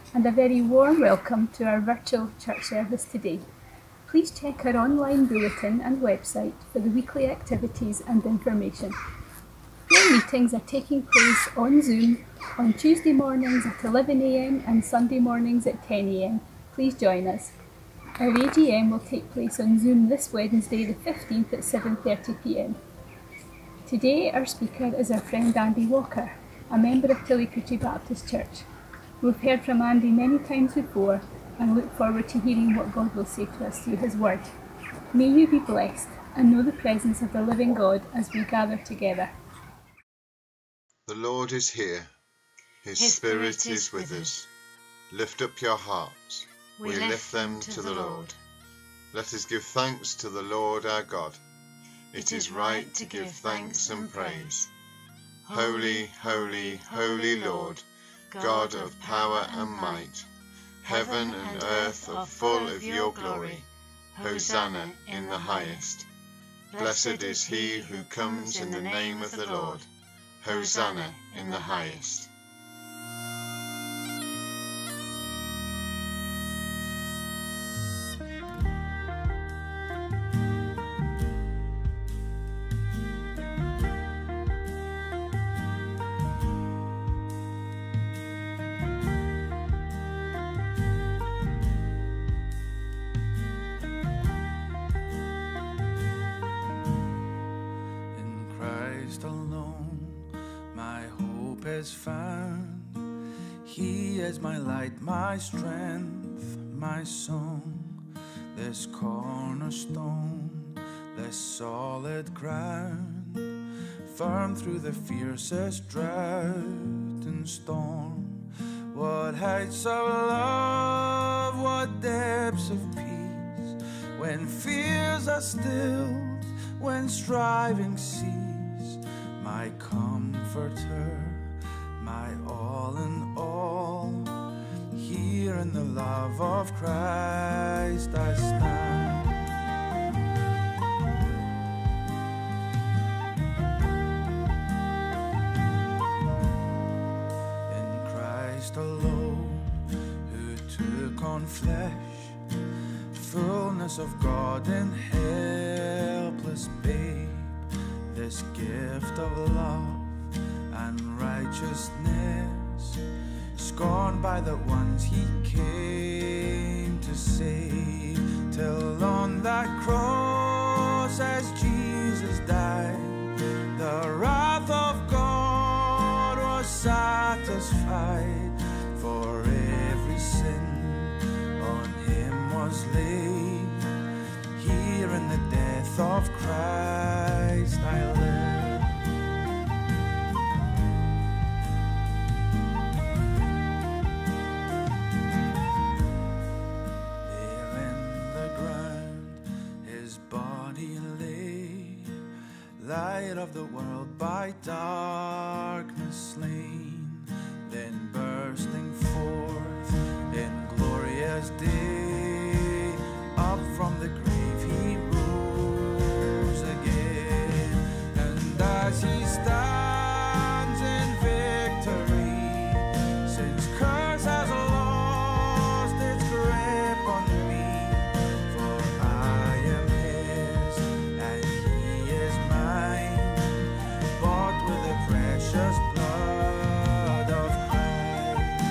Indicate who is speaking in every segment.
Speaker 1: and a very warm welcome to our virtual church service today. Please check our online bulletin and website for the weekly activities and information. Prayer meetings are taking place on Zoom on Tuesday mornings at 11 a.m. and Sunday mornings at 10 a.m. Please join us. Our AGM will take place on Zoom this Wednesday the 15th at 7:30 p.m. Today our speaker is our friend Andy Walker, a member of Tillicoulty Baptist Church. We've heard from Andy many times before and look forward to hearing what God will say to us through his word. May you be blessed and know the presence of the living God as we gather together.
Speaker 2: The Lord is here. His Spirit is with us. Lift up your hearts. We lift them to the Lord. Let us give thanks to the Lord our God. It is right to give thanks and praise. Holy, holy, holy Lord, God of power and might, heaven and earth are full of your glory. Hosanna in the highest. Blessed is he who comes in the name of the Lord. Hosanna in the highest.
Speaker 3: Is found. He is my light, my strength, my song, this cornerstone, this solid ground, firm through the fiercest drought and storm. What heights of love, what depths of peace, when fears are stilled, when striving cease, my comforter, my all in all, here in the love of Christ I stand. In Christ alone, who took on flesh, fullness of God in helpless babe, this gift of love and righteousness, scorned by the ones he came to save, till on that cross as Jesus died, the wrath of God was satisfied, for every sin on him was laid. Here in the death of Christ I live. Light of the world by darkness slain, then bursting forth in glorious day, up from the grave he rose again, and as he stands in victory, since curse has lost its grip on me, for I am his and he is mine, bought with the precious blood of Christ.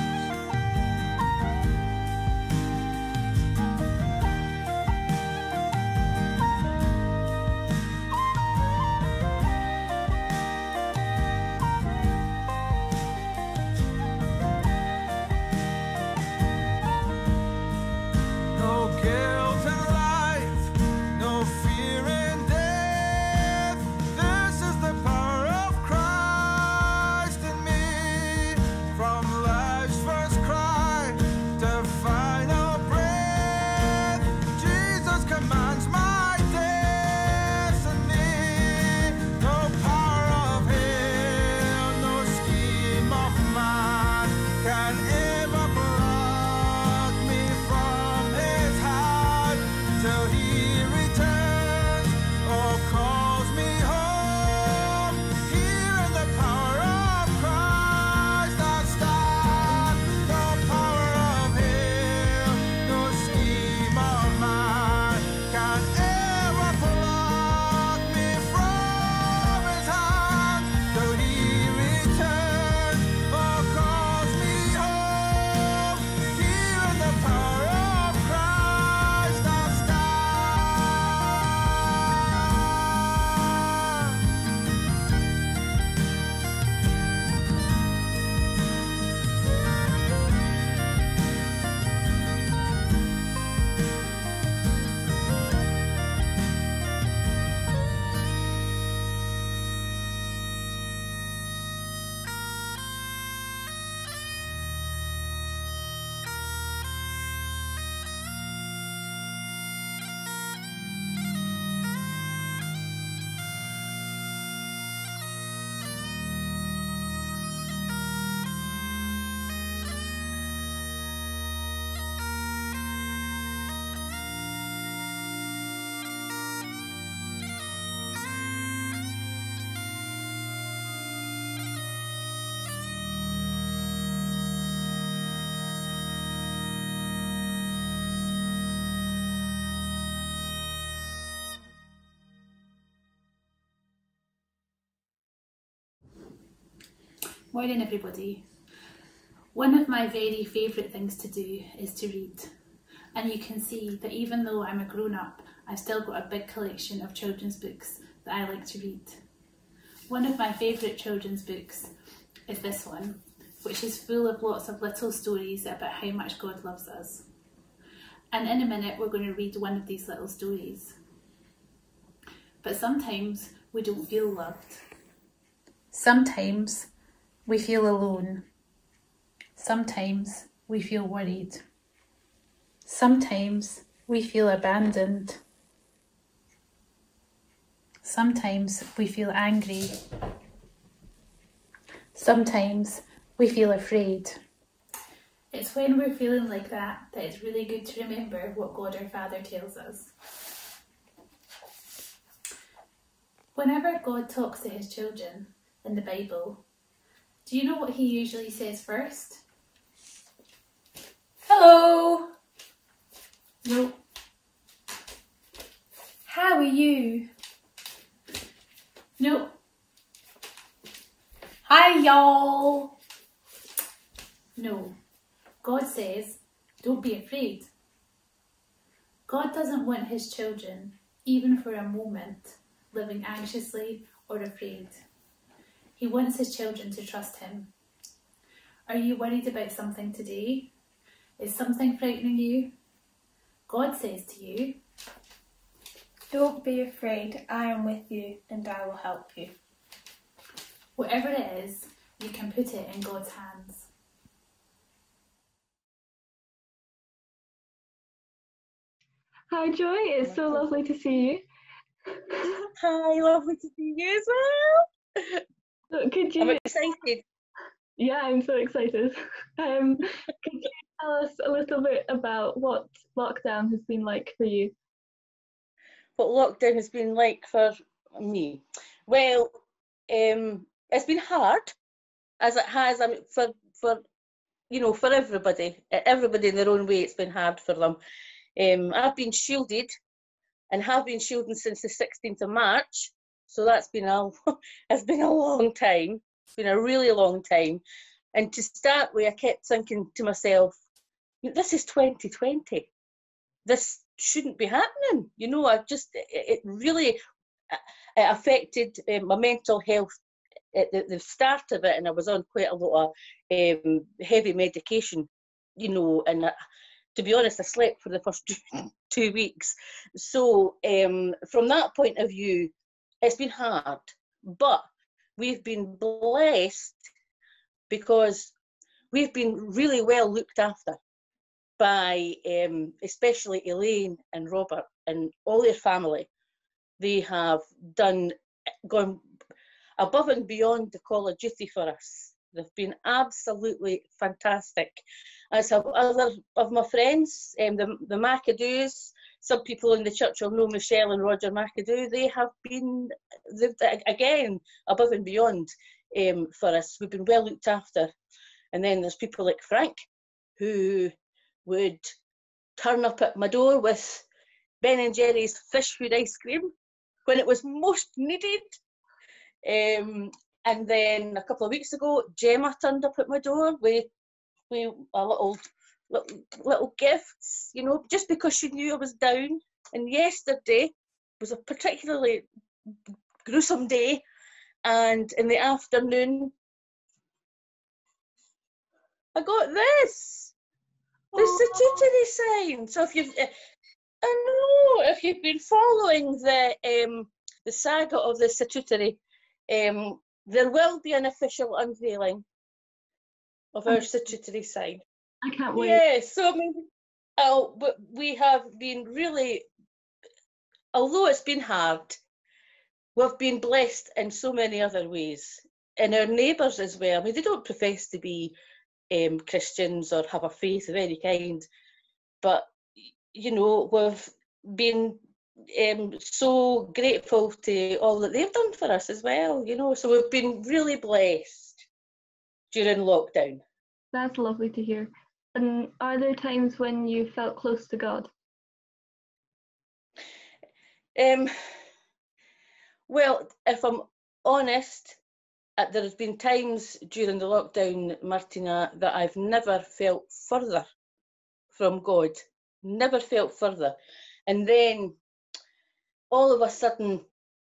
Speaker 4: Morning everybody. One of my very favourite things to do is to read. And you can see that even though I'm a grown-up, I've still got a big collection of children's books that I like to read. One of my favourite children's books is this one, which is full of lots of little stories about how much God loves us. And in a minute we're going to read one of these little stories. But sometimes we don't feel loved. Sometimes we feel alone. Sometimes we feel worried. Sometimes we feel abandoned. Sometimes we feel angry. Sometimes we feel afraid. It's when we're feeling like that it's really good to remember what God our Father tells us. Whenever God talks to his children in the Bible, do you know what he usually says first? Hello! No. How are you? No. Hi y'all! No. God says, don't be afraid. God doesn't want his children, even for a moment, living anxiously or afraid. He wants his children to trust him. Are you worried about something today? Is something frightening you? God says to you,
Speaker 5: don't be afraid, I am with you and I will help you.
Speaker 4: Whatever it is, you can put it in God's hands.
Speaker 6: Hi Joy, it's so lovely to see you.
Speaker 7: Hi, lovely to see you as well.
Speaker 6: So could you?
Speaker 7: I'm excited.
Speaker 6: Yeah, I'm so excited. Could you tell us a little bit about what lockdown has been like for you?
Speaker 7: What lockdown has been like for me? Well, it's been hard, as it has. I mean, for everybody in their own way, it's been hard for them. I've been shielded, and have been shielding since the 16th of March. So that's been it's been a long time. It's been a really long time. And to start with, I kept thinking to myself, this is 2020. This shouldn't be happening. It really affected my mental health at the start of it, and I was on quite a lot of heavy medication, and to be honest, I slept for the first 2 weeks. So from that point of view, it's been hard, but we've been blessed because we've been really well looked after by especially Elaine and Robert and all their family. They have gone above and beyond the call of duty for us. They've been absolutely fantastic. As have other of my friends, the McAdoos, some people in the church will know Michelle and Roger McAdoo. They have been, again, above and beyond for us. We've been well looked after. And then there's people like Frank, who would turn up at my door with Ben & Jerry's fish food ice cream when it was most needed. And then a couple of weeks ago, Gemma turned up at my door with a little gifts, just because she knew I was down. And yesterday was a particularly gruesome day, and in the afternoon I got this, the statutory sign. So if you've been following the saga of the statutory, there will be an official unveiling of our statutory sign.
Speaker 6: I can't wait.
Speaker 7: Yeah, so but we have been really, although it's been hard, we've been blessed in so many other ways. And our neighbours as well. I mean, they don't profess to be Christians or have a faith of any kind, but we've been so grateful to all that they've done for us as well. So we've been really blessed during lockdown.
Speaker 6: That's lovely to hear. And are there times when you felt close to God?
Speaker 7: Well, if I'm honest, there has been times during the lockdown, Martina, that I've never felt further from God, never felt further. And then all of a sudden,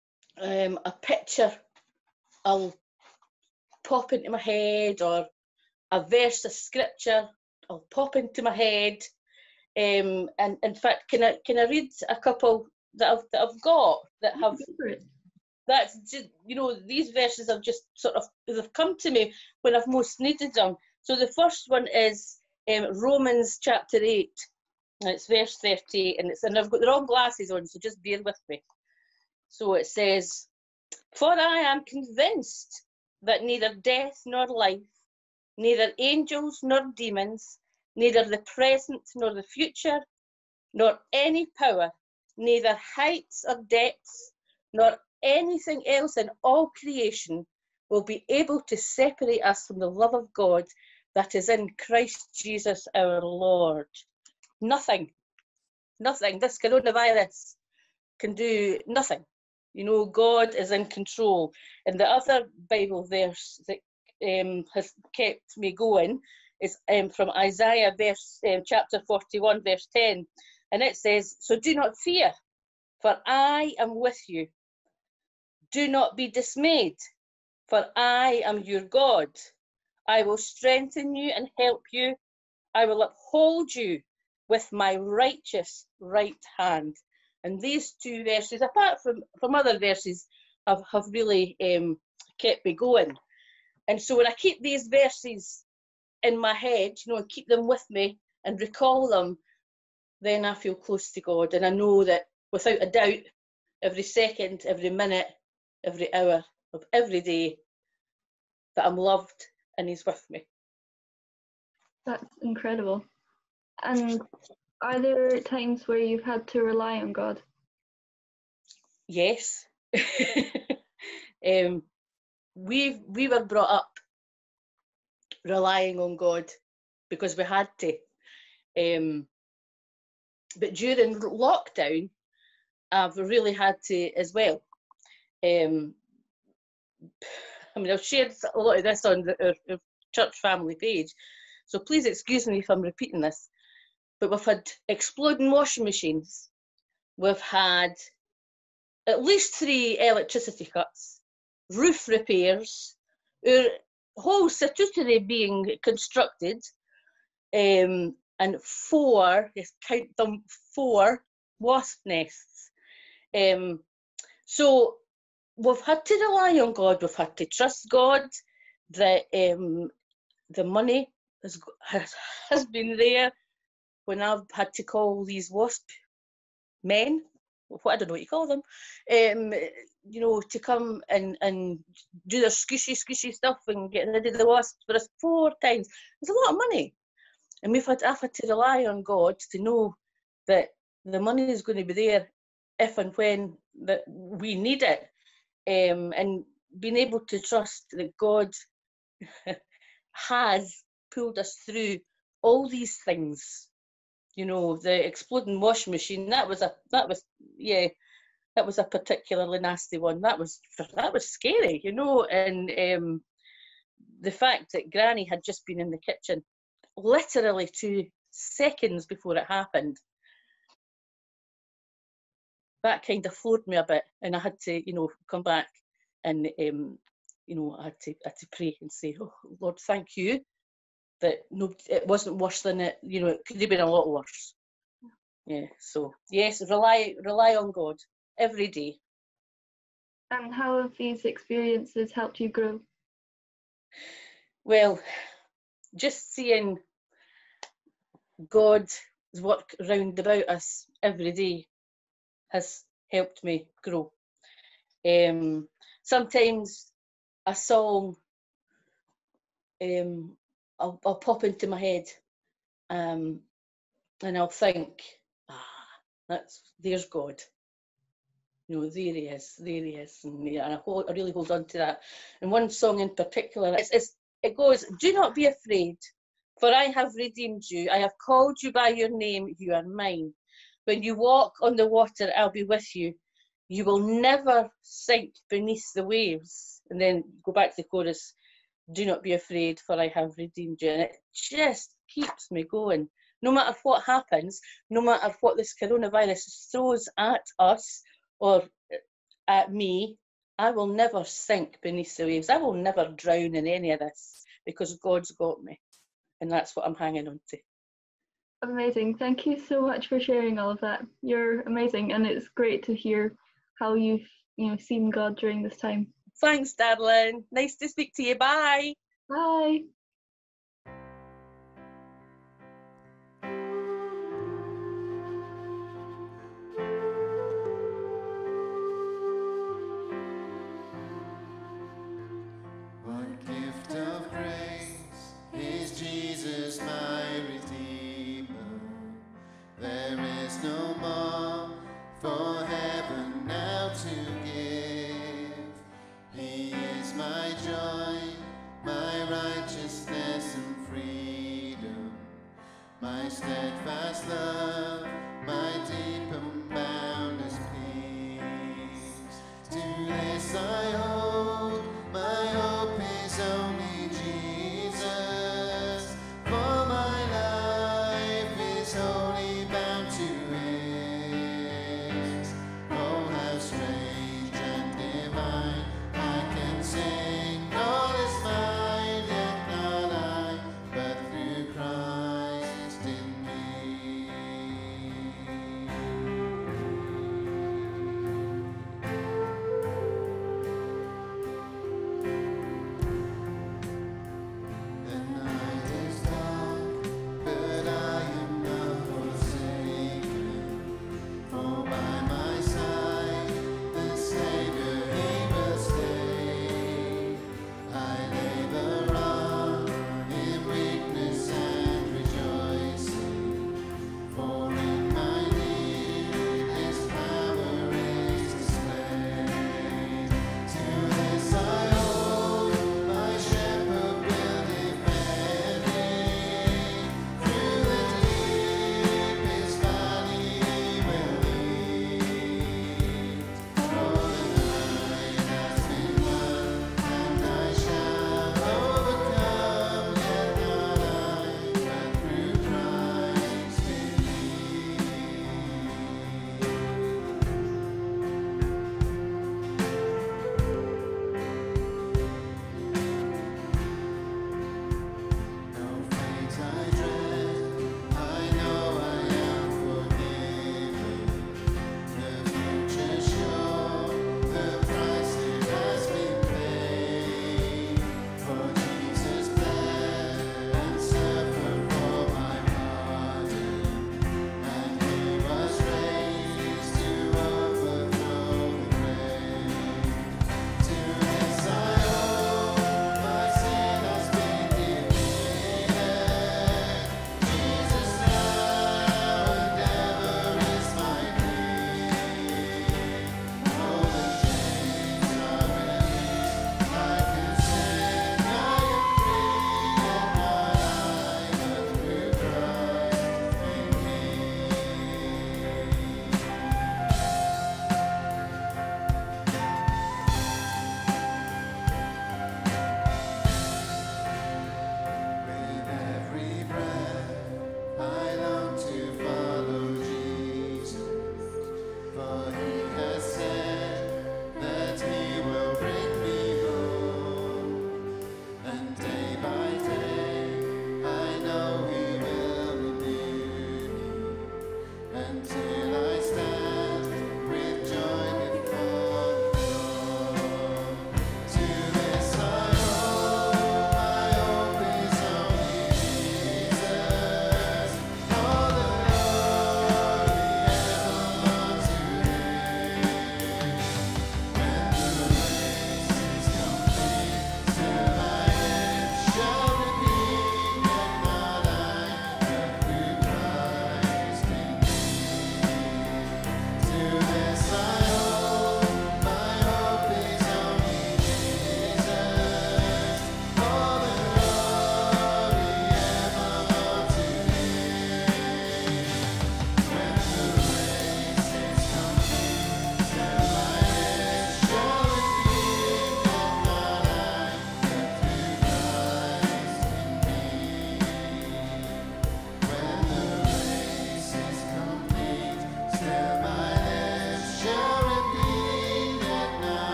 Speaker 7: a picture will pop into my head, or a verse of scripture will pop into my head. And in fact, can I read a couple that I've got that have, that's just, you know, these verses have just sort of, they've come to me when I've most needed them. So the first one is Romans chapter 8, and it's verse 38, and I've got the wrong glasses on, so just bear with me. So it says, "For I am convinced that neither death nor life, neither angels nor demons, neither the present nor the future, nor any power, neither heights or depths, nor anything else in all creation will be able to separate us from the love of God that is in Christ Jesus our Lord." Nothing, nothing. This coronavirus can do nothing. You know, God is in control. And the other Bible verse that has kept me going is from Isaiah chapter 41, verse 10. And it says, "So do not fear, for I am with you. Do not be dismayed, for I am your God. I will strengthen you and help you. I will uphold you with my righteous right hand." And these two verses, apart from other verses, have really kept me going. And so when I keep these verses in my head, you know, and keep them with me and recall them, then I feel close to God. And I know that without a doubt, every second, every minute, every hour of every day, that I'm loved and He's with me.
Speaker 6: That's incredible. And are there times where you've had to rely on God?
Speaker 7: Yes. We were brought up relying on God because we had to. But during lockdown, I've really had to as well. I mean, I've shared a lot of this on our church family page, so please excuse me if I'm repeating this. But we've had exploding washing machines. We've had at least 3 electricity cuts, roof repairs, our whole statutory being constructed, and 4, yes, count them, 4 wasp nests. So we've had to rely on God, we've had to trust God that the money has been there when I've had to call these wasp men, I don't know what you call them, you know, to come and do their squishy stuff and get rid of the wasps for us 4 times. It's a lot of money. And I've had to rely on God to know that the money is going to be there if and when that we need it. And being able to trust that God has pulled us through all these things. You know, the exploding washing machine, that was a particularly nasty one. That was scary, you know. And the fact that Granny had just been in the kitchen literally 2 seconds before it happened, that kind of floored me a bit, and I had to, you know, come back and you know, I had to pray and say, "Oh Lord, thank you that it wasn't worse than it, you know, it could have been a lot worse." Yeah, so yes, rely on God every day.
Speaker 6: And how have these experiences helped you grow?
Speaker 7: Well, just seeing God's work round about us every day has helped me grow. Sometimes a song I'll pop into my head, and I'll think, there's God. You know, there he is, and I really hold on to that. And one song in particular, it goes, "Do not be afraid, for I have redeemed you. I have called you by your name, you are mine. When you walk on the water, I'll be with you. You will never sink beneath the waves. And then go back to the chorus, do not be afraid, for I have redeemed you. And it just keeps me going. No matter what happens, no matter what this coronavirus throws at us or at me, I will never sink beneath the waves. I will never drown in any of this because God's got me. And that's what I'm hanging on to.
Speaker 6: Amazing. Thank you so much for sharing all of that. You're amazing, and it's great to hear how you've seen God during this time.
Speaker 7: Thanks, darling. Nice to speak to you. Bye.
Speaker 6: Bye.
Speaker 8: What gift of grace is Jesus my Redeemer? There is no more for heaven now to give. He is my joy, my righteousness and freedom, my steadfast love, my deep and boundless peace. To this I hold, my hope is only Jesus, for my life is wholly bound to His. Oh, how strange and divine, I can sing, all is mine, yet not I, but through Christ in me.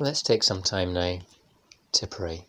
Speaker 9: Let's take some time now to pray.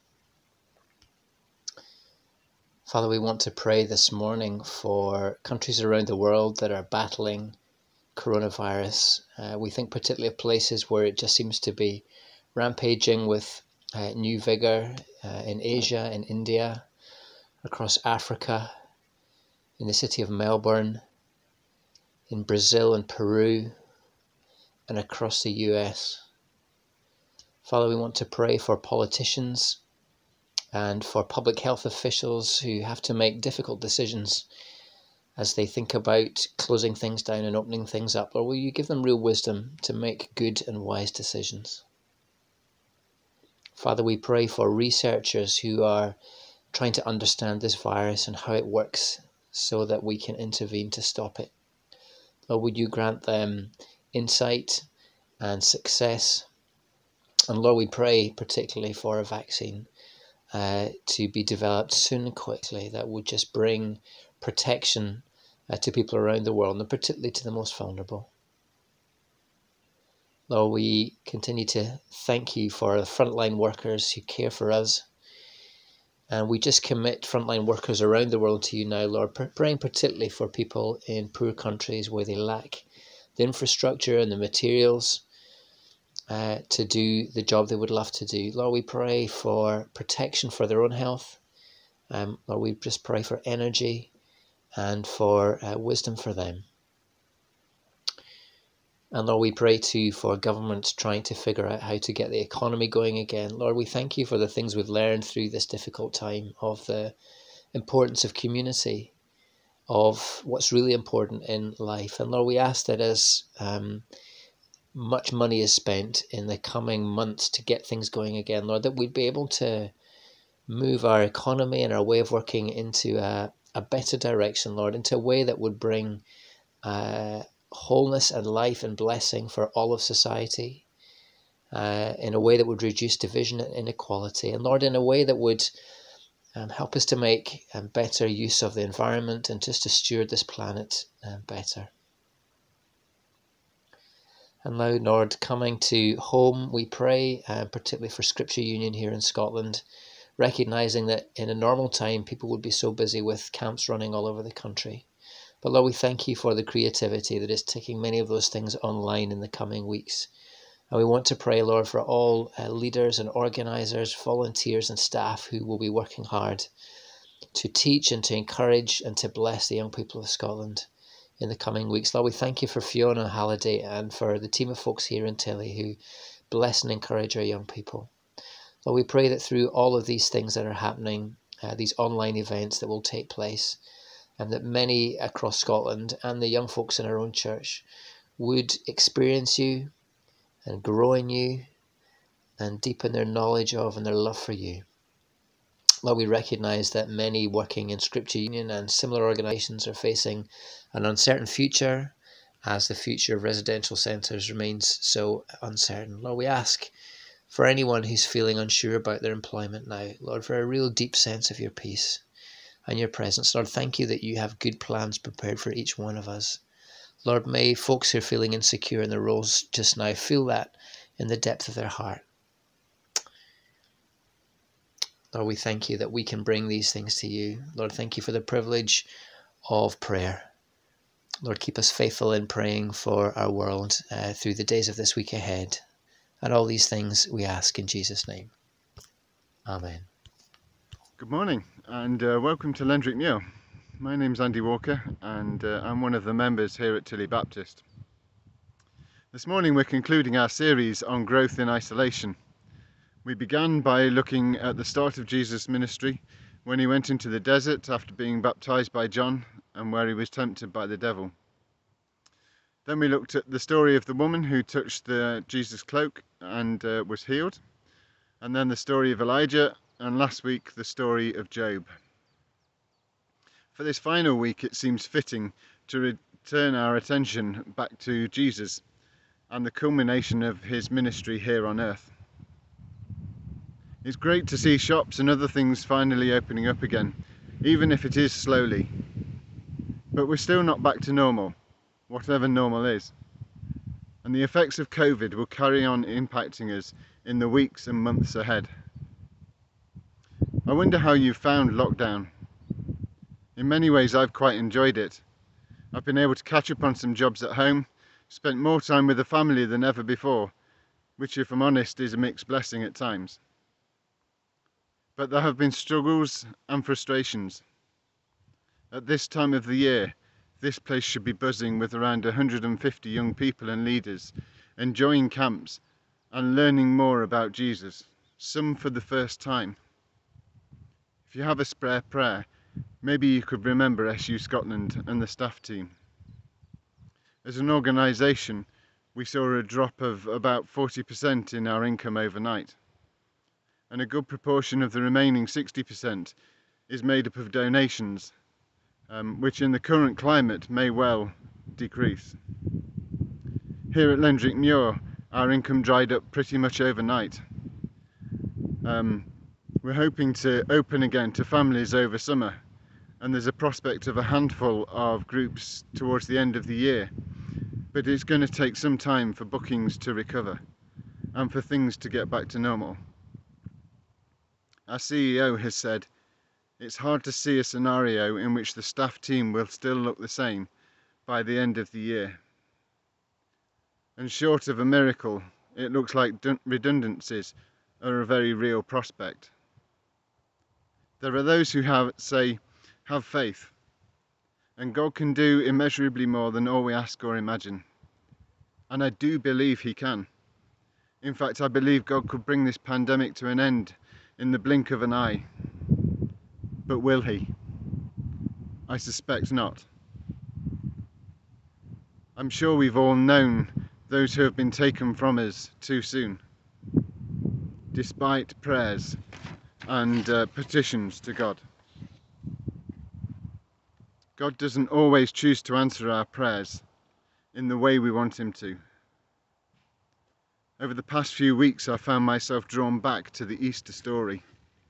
Speaker 9: Father, we want to pray this morning for countries around the world that are battling coronavirus. We think particularly of places where it just seems to be rampaging with new vigour, in Asia, in India, across Africa, in the city of Melbourne, in Brazil and Peru, and across the US. Father, we want to pray for politicians and for public health officials who have to make difficult decisions as they think about closing things down and opening things up. Lord, will you give them real wisdom to make good and wise decisions? Father, we pray for researchers who are trying to understand this virus and how it works so that we can intervene to stop it. Lord, would you grant them insight and success? And Lord, we pray particularly for a vaccine to be developed soon and quickly that would just bring protection to people around the world, and particularly to the most vulnerable. Lord, we continue to thank you for the frontline workers who care for us. And we just commit frontline workers around the world to you now, Lord, praying particularly for people in poor countries where they lack the infrastructure and the materials to do the job they would love to do. Lord, we pray for protection for their own health. Lord, we just pray for energy and for wisdom for them. And Lord, we pray too for governments trying to figure out how to get the economy going again. Lord, we thank you for the things we've learned through this difficult time, of the importance of community, of what's really important in life. And Lord, we ask that as much money is spent in the coming months to get things going again, Lord, that we'd be able to move our economy and our way of working into a better direction, Lord, into a way that would bring wholeness and life and blessing for all of society, in a way that would reduce division and inequality, and Lord, in a way that would help us to make better use of the environment and just to steward this planet better. And now, Lord, coming to home, we pray, particularly for Scripture Union here in Scotland, recognising that in a normal time people would be so busy with camps running all over the country. But Lord, we thank you for the creativity that is taking many of those things online in the coming weeks. And we want to pray, Lord, for all leaders and organisers, volunteers and staff who will be working hard to teach and to encourage and to bless the young people of Scotland in the coming weeks. Lord, we thank you for Fiona Halliday and for the team of folks here in Tilly who bless and encourage our young people. Lord, we pray that through all of these things that are happening, these online events that will take place, and that many across Scotland and the young folks in our own church would experience you and grow in you and deepen their knowledge of and their love for you. Lord, we recognise that many working in Scripture Union and similar organisations are facing an uncertain future, as the future of residential centres remains so uncertain. Lord, we ask for anyone who's feeling unsure about their employment now, Lord, for a real deep sense of your peace and your presence. Lord, thank you that you have good plans prepared for each one of us. Lord, may folks who are feeling insecure in their roles just now feel that in the depth of their heart. Lord, we thank you that we can bring these things to you. Lord, thank you for the privilege of prayer. Lord, keep us faithful in praying for our world through the days of this week ahead. And all these things we ask in Jesus' name. Amen.
Speaker 2: Good morning and welcome to Lendrick Muir. My name's Andy Walker and I'm one of the members here at Tilly Baptist. This morning we're concluding our series on growth in isolation. We began by looking at the start of Jesus' ministry when he went into the desert after being baptized by John and where he was tempted by the devil. Then we looked at the story of the woman who touched Jesus' cloak and was healed, and then the story of Elijah, and last week the story of Job. For this final week it seems fitting to return our attention back to Jesus and the culmination of his ministry here on earth. It's great to see shops and other things finally opening up again, even if it is slowly. But we're still not back to normal, whatever normal is. And
Speaker 10: and the effects of COVID will carry on impacting us in the weeks and months ahead. I wonder how you found lockdown. In many ways, I've quite enjoyed it. I've been able to catch up on some jobs at home, spent more time with the family than ever before, which, if I'm honest, is a mixed blessing at times. But there have been struggles and frustrations. At this time of the year, this place should be buzzing with around 150 young people and leaders, enjoying camps and learning more about Jesus, some for the first time. If you have a spare prayer, maybe you could remember SU Scotland and the staff team. As an organisation, we saw a drop of about 40% in our income overnight, and a good proportion of the remaining 60% is made up of donations, which in the current climate may well decrease. Here at Lendrick Muir, our income dried up pretty much overnight. We're hoping to open again to families over summer, and there's a prospect of a handful of groups towards the end of the year, but it's going to take some time for bookings to recover and for things to get back to normal. Our CEO has said it's hard to see a scenario in which the staff team will still look the same by the end of the year. And short of a miracle, it looks like redundancies are a very real prospect. There are those who have faith, and God can do immeasurably more than all we ask or imagine. And I do believe he can. In fact, I believe God could bring this pandemic to an end in the blink of an eye. But will he? I suspect not. I'm sure we've all known those who have been taken from us too soon, despite prayers and petitions to God. God doesn't always choose to answer our prayers in the way we want him to. Over the past few weeks, I found myself drawn back to the Easter story,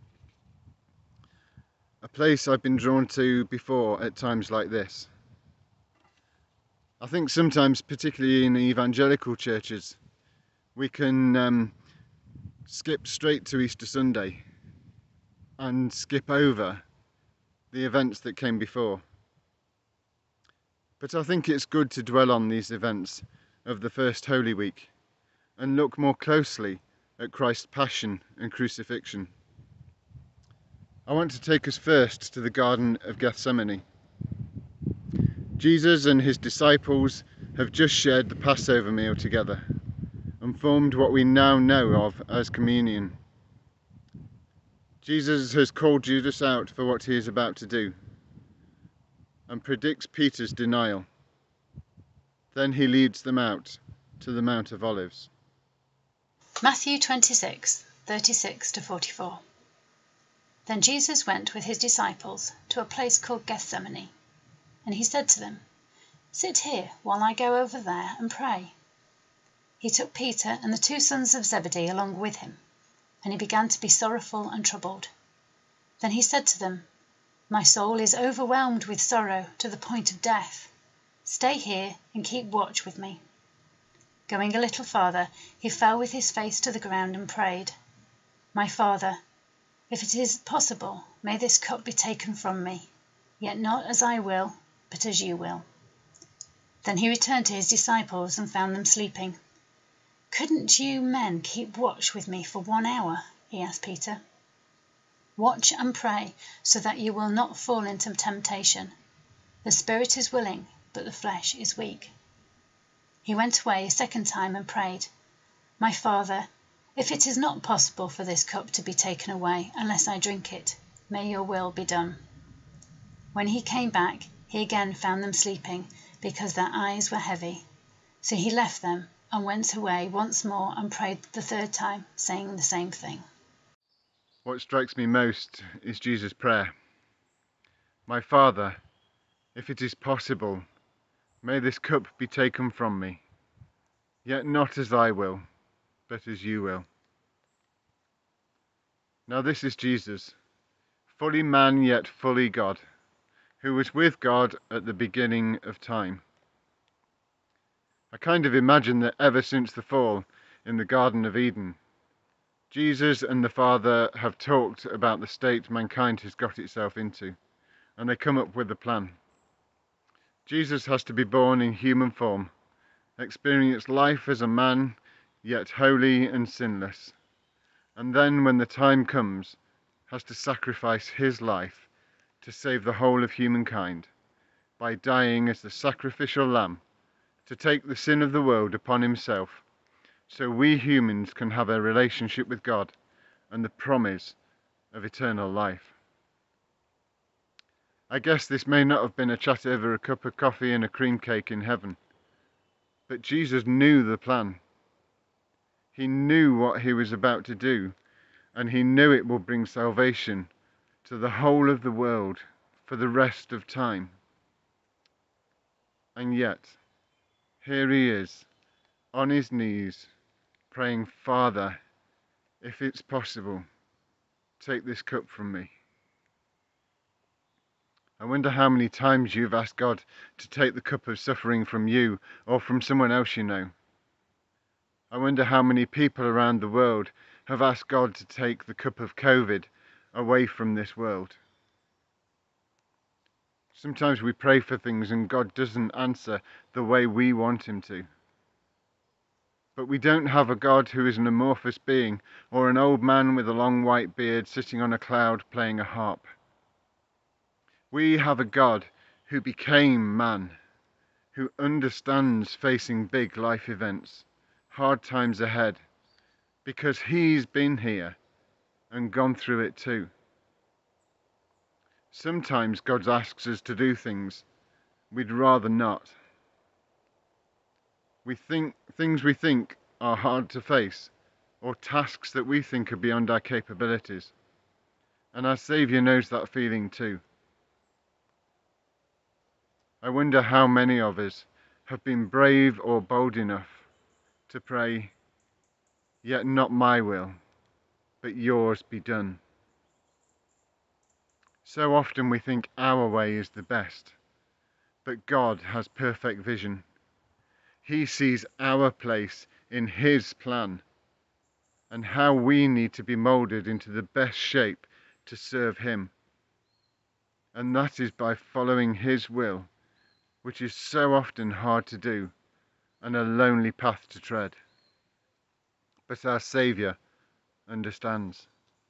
Speaker 10: a place I've been drawn to before at times like this. I think sometimes, particularly in evangelical churches, we can skip straight to Easter Sunday and skip over the events that came before. But I think it's good to dwell on these events of the first Holy Week and look more closely at Christ's passion and crucifixion. I want to take us first to the Garden of Gethsemane. Jesus and his disciples have just shared the Passover meal together and formed what we now know of as communion. Jesus has called Judas out for what he is about to do and predicts Peter's denial. Then he leads them out to the Mount of Olives.
Speaker 11: Matthew 26, 36 to 44. Then Jesus went with his disciples to a place called Gethsemane, and he said to them, "Sit here while I go over there and pray." He took Peter and the 2 sons of Zebedee along with him, and he began to be sorrowful and troubled. Then he said to them, "My soul is overwhelmed with sorrow to the point of death. Stay here and keep watch with me." Going a little farther, he fell with his face to the ground and prayed, "My Father, if it is possible, may this cup be taken from me, yet not as I will, but as you will." Then he returned to his disciples and found them sleeping. "Couldn't you men keep watch with me for 1 hour?" he asked Peter. "Watch and pray so that you will not fall into temptation. The spirit is willing, but the flesh is weak." He went away a second time and prayed, "My Father, if it is not possible for this cup to be taken away unless I drink it, may your will be done." When he came back, he again found them sleeping because their eyes were heavy. So he left them and went away once more and prayed the 3rd time, saying the same thing.
Speaker 10: What strikes me most is Jesus' prayer. "My Father, if it is possible, may this cup be taken from me, yet not as I will, but as you will." Now this is Jesus, fully man yet fully God, who was with God at the beginning of time. I kind of imagine that ever since the fall in the Garden of Eden, Jesus and the Father have talked about the state mankind has got itself into, and they come up with a plan. Jesus has to be born in human form, experience life as a man, yet holy and sinless, and then when the time comes, has to sacrifice his life to save the whole of humankind by dying as the sacrificial lamb to take the sin of the world upon himself, so we humans can have a relationship with God and the promise of eternal life. I guess this may not have been a chat over a cup of coffee and a cream cake in heaven, but Jesus knew the plan. He knew what he was about to do, and he knew it will bring salvation to the whole of the world for the rest of time. And yet, here he is, on his knees, praying, Father, if it's possible, take this cup from me. I wonder how many times you've asked God to take the cup of suffering from you or from someone else you know. I wonder how many people around the world have asked God to take the cup of COVID away from this world. Sometimes we pray for things and God doesn't answer the way we want him to. But we don't have a God who is an amorphous being or an old man with a long white beard sitting on a cloud playing a harp. We have a God who became man, who understands facing big life events, hard times ahead, because he's been here and gone through it too. Sometimes God asks us to do things we'd rather not. Things we think are hard to face, or tasks that we think are beyond our capabilities. And our Saviour knows that feeling too. I wonder how many of us have been brave or bold enough to pray, yet not my will, but yours be done. So often we think our way is the best, but God has perfect vision. He sees our place in his plan and how we need to be moulded into the best shape to serve him. And that is by following his will, which is so often hard to do and a lonely path to tread. But our Saviour understands.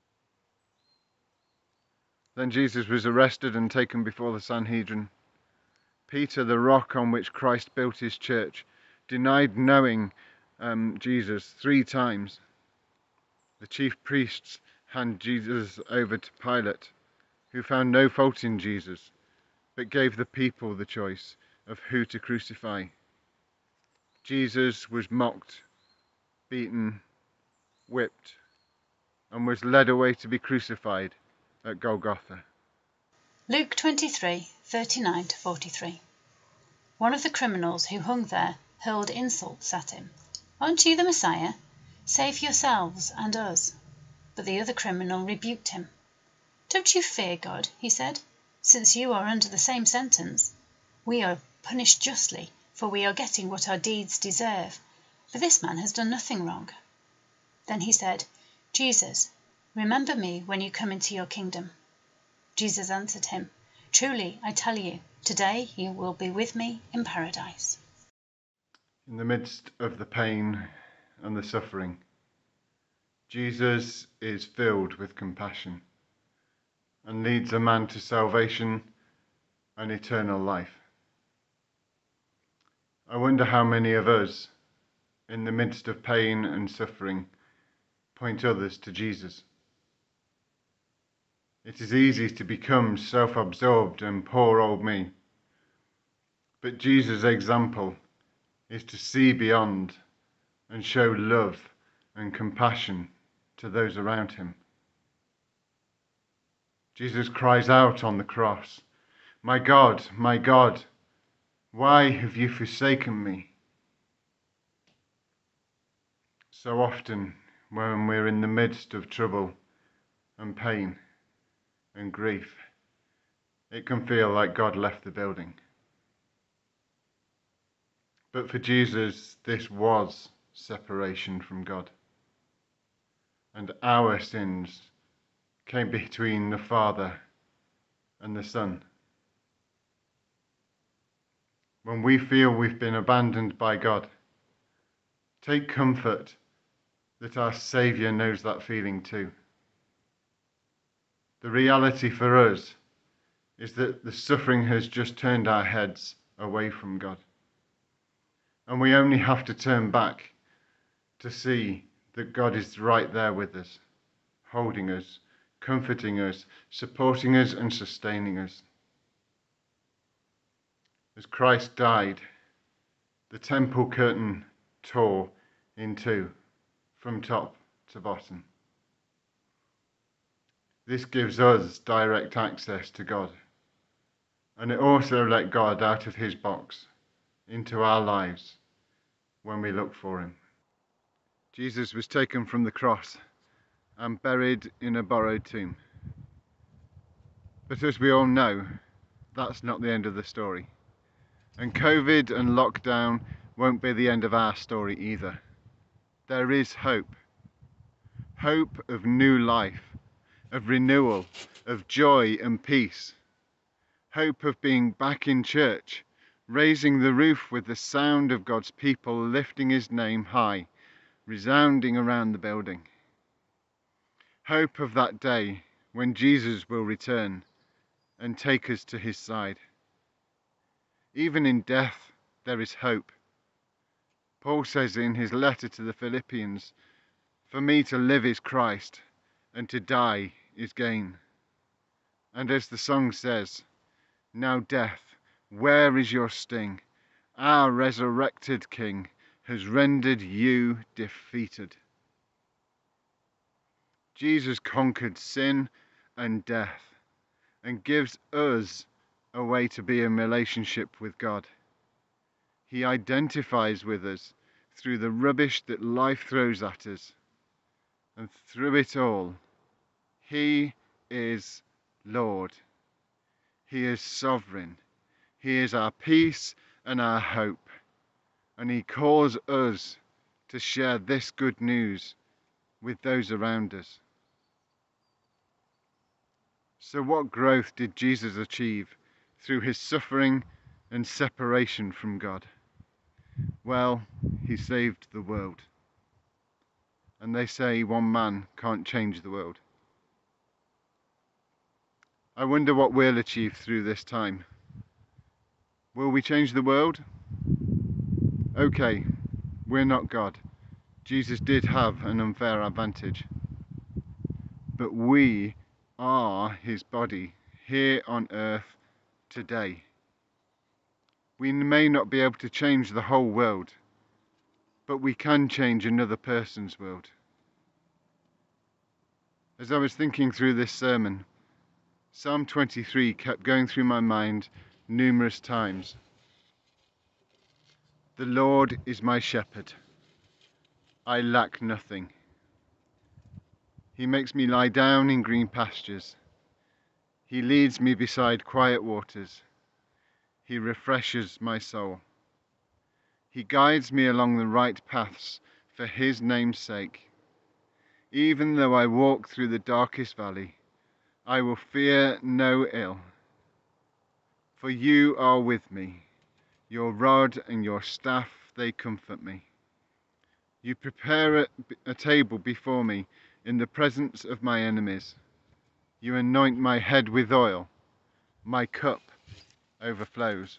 Speaker 10: Then Jesus was arrested and taken before the Sanhedrin. Peter, the rock on which Christ built his church, denied knowing Jesus 3 times. The chief priests handed Jesus over to Pilate, who found no fault in Jesus, but gave the people the choice of who to crucify. Jesus was mocked, beaten, whipped, and was led away to be crucified at Golgotha.
Speaker 11: Luke 23:39 to 43. One of the criminals who hung there hurled insults at him. Aren't you the Messiah? Save yourselves and us. But the other criminal rebuked him. Don't you fear God, he said, since you are under the same sentence. We are punished justly, for we are getting what our deeds deserve. But this man has done nothing wrong. Then he said, Jesus, remember me when you come into your kingdom. Jesus answered him, Truly, I tell you, today you will be with me in paradise.
Speaker 10: In the midst of the pain and the suffering, Jesus is filled with compassion and leads a man to salvation and eternal life. I wonder how many of us, in the midst of pain and suffering, point others to Jesus. It is easy to become self-absorbed and poor old me, but Jesus' example is to see beyond and show love and compassion to those around him. Jesus cries out on the cross, my God, why have you forsaken me? So often when we're in the midst of trouble and pain and grief, it can feel like God left the building. But for Jesus, this was separation from God. And our sins came between the Father and the Son. When we feel we've been abandoned by God, take comfort that our Saviour knows that feeling too. The reality for us is that the suffering has just turned our heads away from God. And we only have to turn back to see that God is right there with us, holding us, comforting us, supporting us and sustaining us. As Christ died, the temple curtain tore in two, from top to bottom. This gives us direct access to God, and it also let God out of his box into our lives when we look for him. Jesus was taken from the cross and buried in a borrowed tomb. But as we all know, that's not the end of the story. And COVID and lockdown won't be the end of our story either. There is hope. Hope of new life, of renewal, of joy and peace. Hope of being back in church, raising the roof with the sound of God's people lifting his name high, resounding around the building. Hope of that day when Jesus will return and take us to his side. Even in death, there is hope. Paul says in his letter to the Philippians, "For me to live is Christ, and to die is gain." And as the song says, "Now death, where is your sting? Our resurrected King has rendered you defeated." Jesus conquered sin and death and gives us a way to be in relationship with God. He identifies with us through the rubbish that life throws at us. And through it all, he is Lord. He is sovereign. He is our peace and our hope. And he calls us to share this good news with those around us. So what growth did Jesus achieve through his suffering and separation from God? Well, he saved the world. And they say one man can't change the world. I wonder what we'll achieve through this time. Will we change the world? Okay, we're not God. Jesus did have an unfair advantage. But we are his body here on earth today. We may not be able to change the whole world, but we can change another person's world. As I was thinking through this sermon, Psalm 23 kept going through my mind numerous times. The Lord is my shepherd. I lack nothing. He makes me lie down in green pastures. He leads me beside quiet waters. He refreshes my soul. He guides me along the right paths for his name's sake. Even though I walk through the darkest valley, I will fear no ill. For you are with me. Your rod and your staff, they comfort me. You prepare a table before me in the presence of my enemies. You anoint my head with oil. My cup overflows.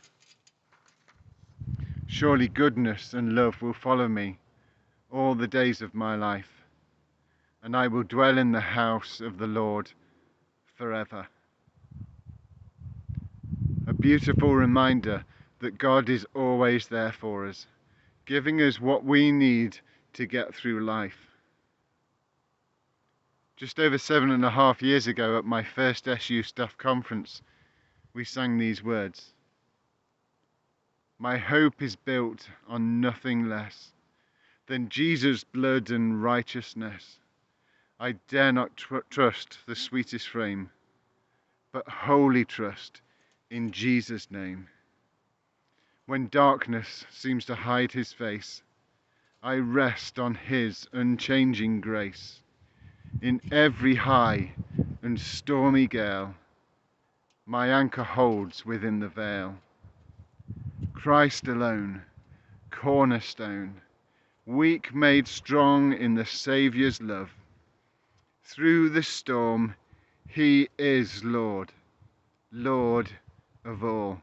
Speaker 10: Surely goodness and love will follow me all the days of my life, and I will dwell in the house of the Lord forever. A beautiful reminder that God is always there for us, giving us what we need to get through life. Just over 7.5 years ago at my first SU staff conference, we sang these words. My hope is built on nothing less than Jesus' blood and righteousness. I dare not trust the sweetest frame, but wholly trust in Jesus' name. When darkness seems to hide his face, I rest on his unchanging grace. In every high and stormy gale, my anchor holds within the veil. Christ alone, cornerstone, weak made strong in the Saviour's love. Through the storm, he is Lord, Lord of all.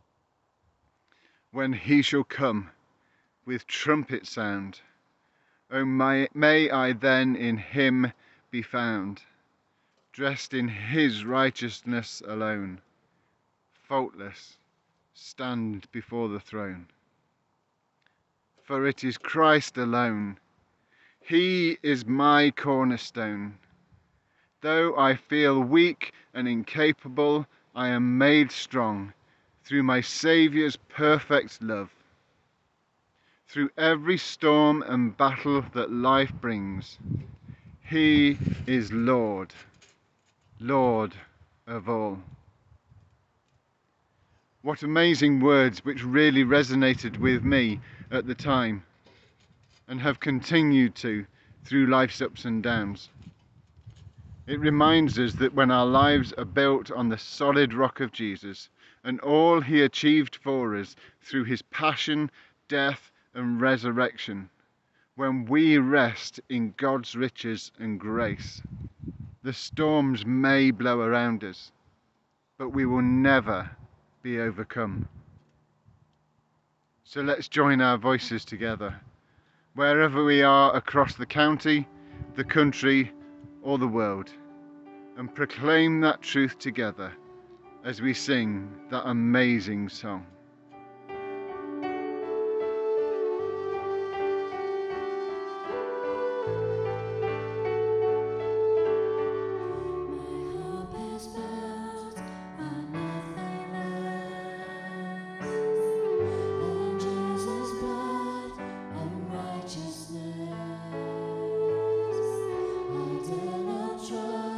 Speaker 10: When he shall come with trumpet sound, oh, may I then in him be found, dressed in his righteousness alone, faultless, stand before the throne. For it is Christ alone, he is my cornerstone. Though I feel weak and incapable, I am made strong through my Saviour's perfect love. Through every storm and battle that life brings, he is Lord, Lord of all. What amazing words which really resonated with me at the time and have continued to through life's ups and downs. It reminds us that when our lives are built on the solid rock of Jesus and all he achieved for us through his passion, death and resurrection, when we rest in God's riches and grace, the storms may blow around us, but we will never be overcome. So let's join our voices together, wherever we are across the county, the country, or the world, and proclaim that truth together as we sing that amazing song.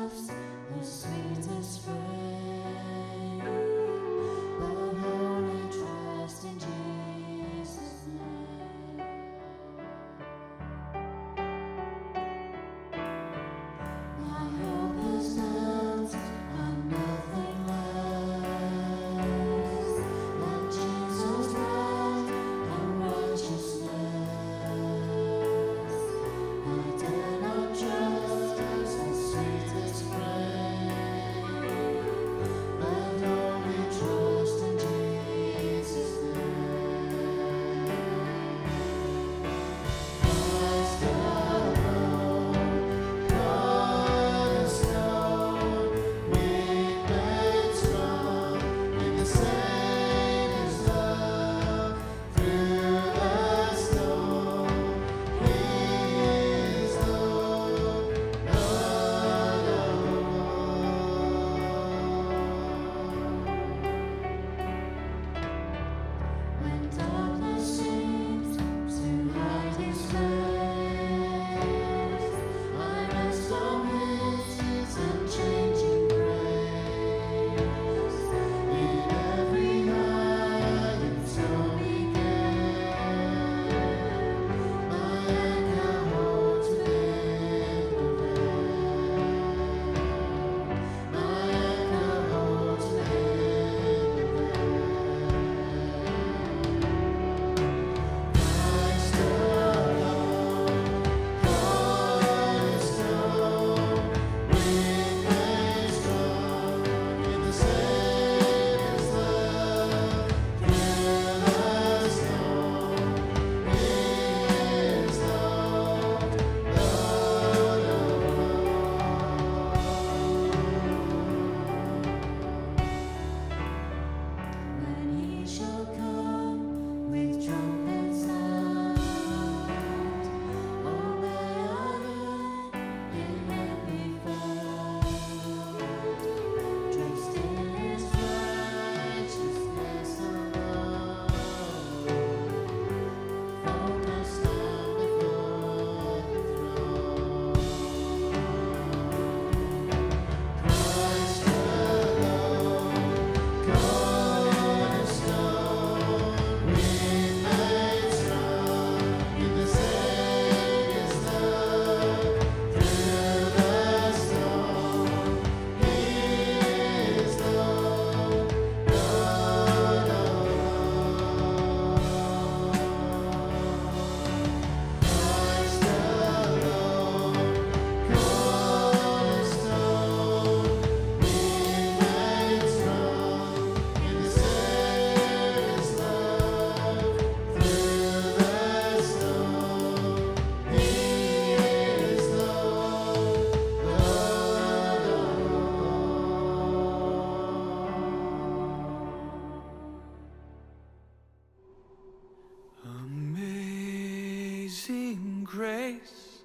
Speaker 8: Sweetest friend, but holy
Speaker 3: grace,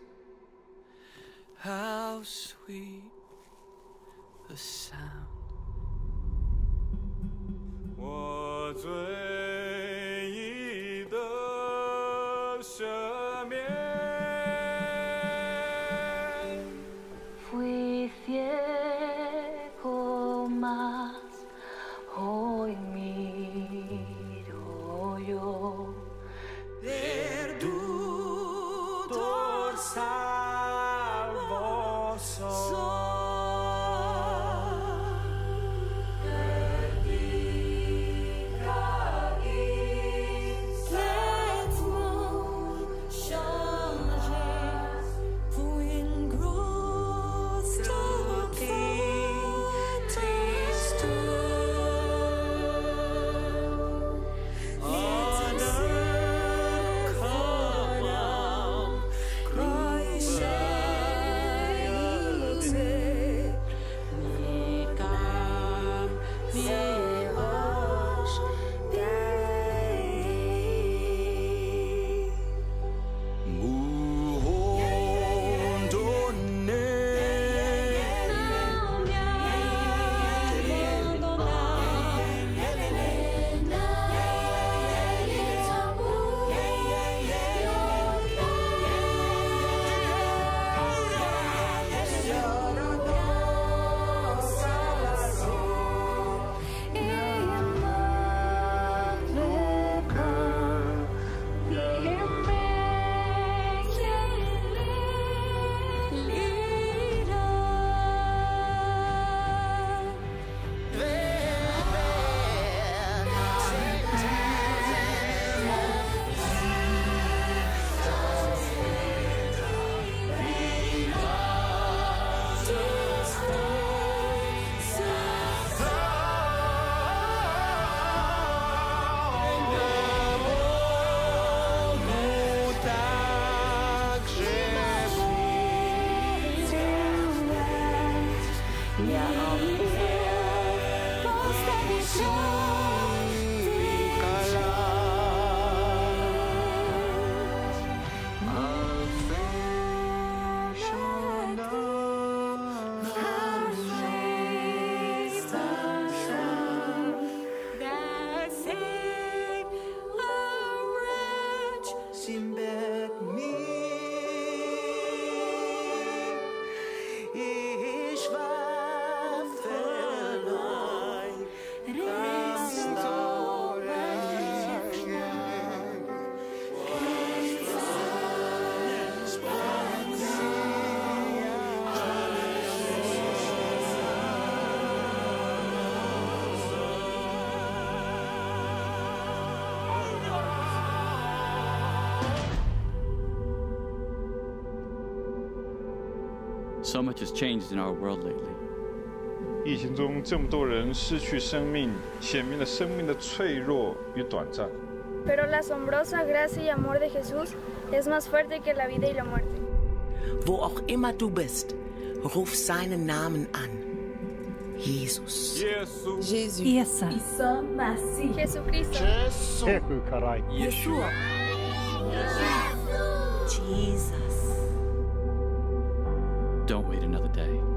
Speaker 3: how sweet the sound. 我罪已得赦免。
Speaker 12: Fui ciego, mas hoy miro yo.
Speaker 3: Perdutor salvo soy.
Speaker 13: So much has changed in our world lately.
Speaker 14: 疫情中这么多人失去生命，显明了生命的脆弱与短暂。
Speaker 15: Pero la asombrosa gracia y amor de Jesús es más fuerte que la vida y la muerte.
Speaker 16: Wo auch immer du bist, ruf seinen Namen an. Jesus.
Speaker 15: Jésus.
Speaker 16: Isa.
Speaker 15: Isa Masih. Jesucristo.
Speaker 16: Yeshua. Jesus.
Speaker 13: Don't wait another day.